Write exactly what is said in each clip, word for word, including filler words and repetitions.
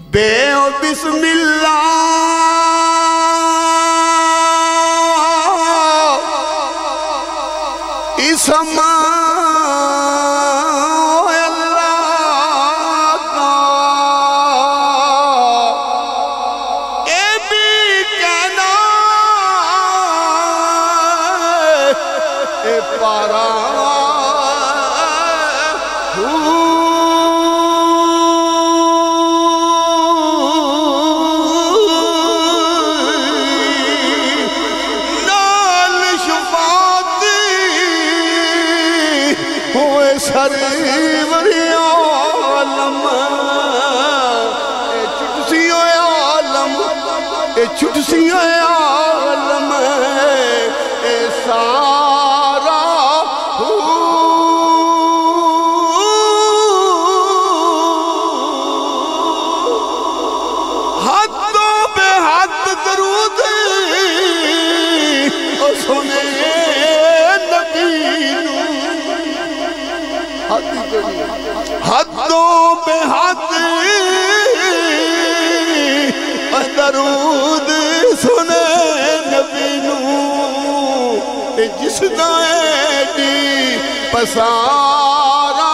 بے و بسم اللہ اسم چھٹسی عالم اے سارا حد تو بے حد درود سنے نبی حد تو بے حد درود سنے نبی نو جس دائیں دی پسارا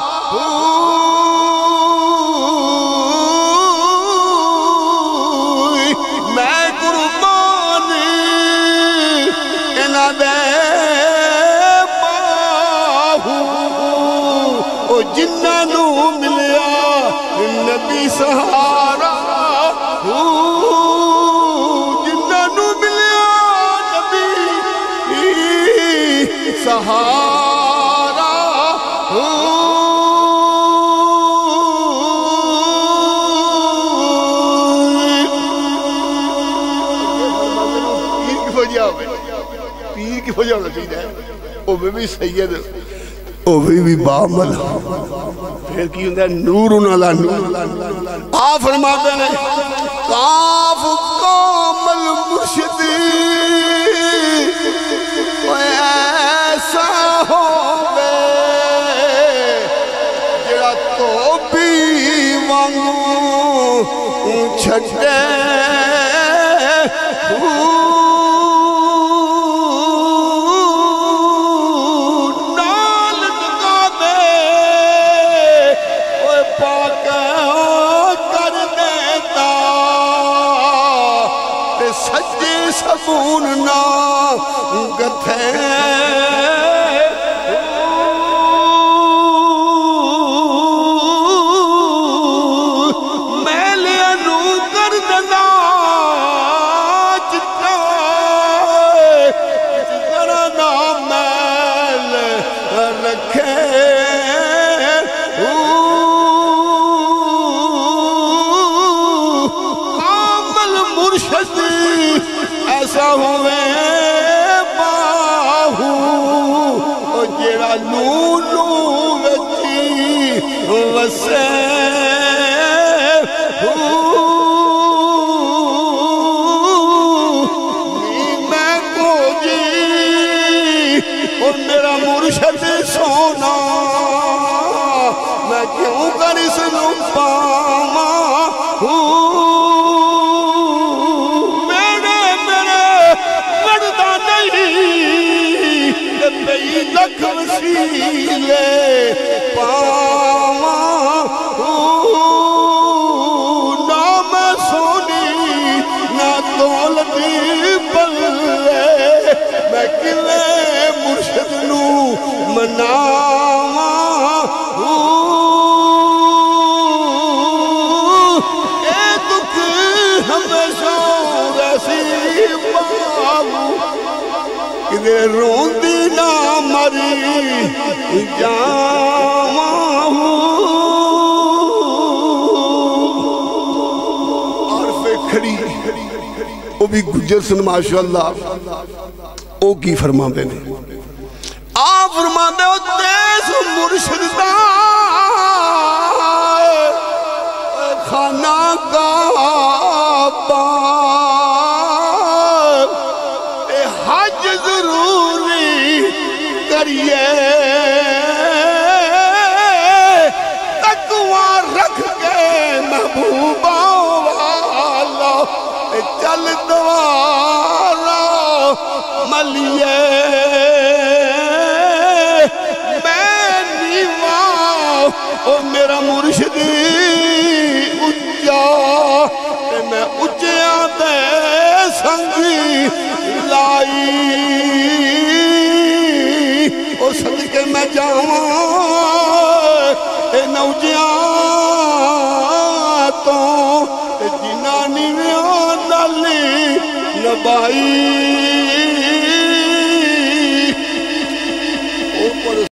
ہوئی میں قربانی انہ دے باہو او جنہ نو ملیا نبی سہارا جنہ نو ملیا نبی سہارا پیر کی وجہ ہونا چاہیے او بھی سید او بھی بامل پھر کی ہوندہ ہے نور نالا نور آپ فرماتے ہیں کاف کامل مرشدی ایسا ہوگے جڑا تو بھی وانگوں چھٹے سبون نا گتھے میں لیا نو کردنا جتنا جتنا نا میل رکھے کامل مرشد ایسا ہوئے باہو جیڑا لولو وچی وسے میں کو جی اور میرا مرشد سونا میں کیوں کر اس نو پاما لکھ وسیلے پاواں نہ میں سونی نہ دولتی بلے میں کلے مرشد نو مناواں اے دکھ ہمیشہ رسی پاؤں کدھر روندی نہ مری جاواں عرف کھڑی وہ بھی گجر سن ماشاءاللہ او کی فرما دینے آپ فرما دے ہو تیس مرشد دا خانہ کا باب اے حج ضروری کریے تقوی رکھ کے محبوبہ علیے میں نیواں او میرا مرشد اچا تے میں اچیاں دے سنگی لائی او صدقے میں جاواں اے نوجیاں تو جنانی میں نالی نبائی